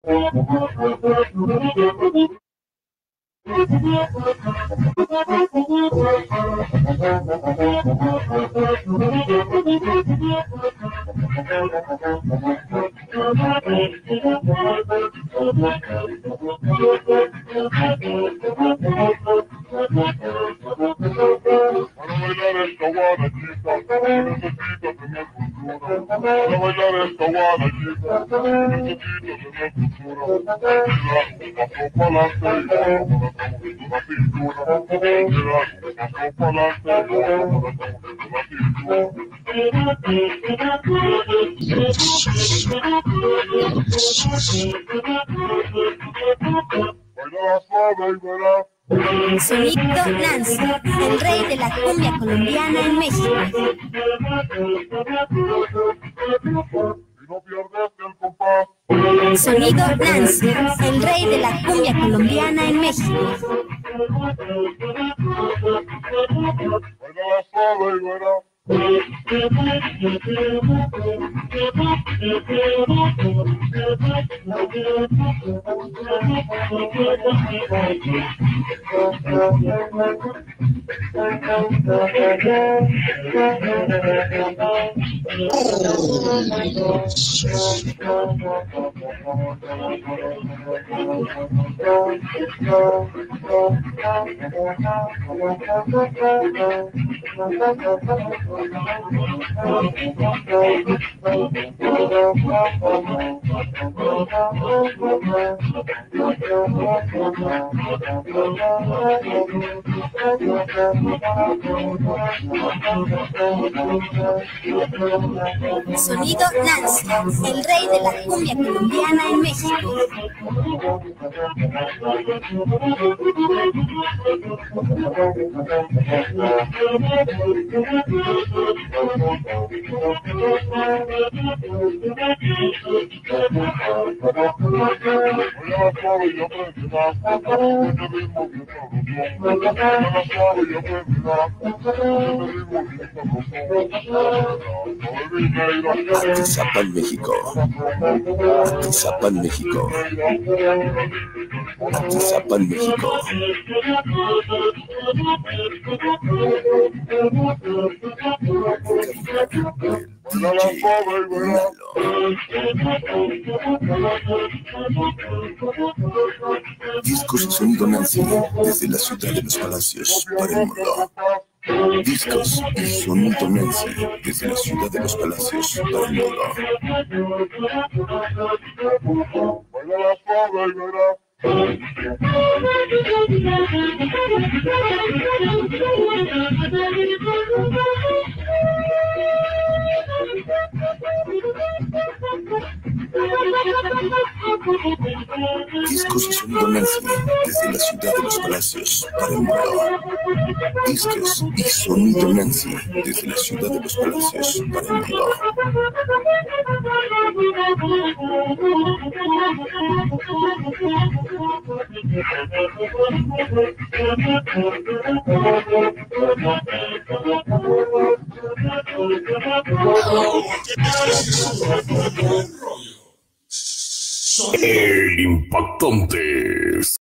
Sonido Nancy, el rey de la cumbia colombiana en México. Sonido Nancy, el rey de la cumbia colombiana en México. Sonido Nancy, el rey de la cumbia colombiana en México. Atizapán, México. Atizapán, México. Atizapán, México. Discos y sonido Nancy desde la ciudad de los palacios para el mundo. Discos y sonido Nancy desde la ciudad de los palacios para el mundo. Discos y sonido Nancy desde la ciudad de los palacios para el mundo. Discos y sonido Nancy desde la ciudad de los palacios para el mundo. El impactante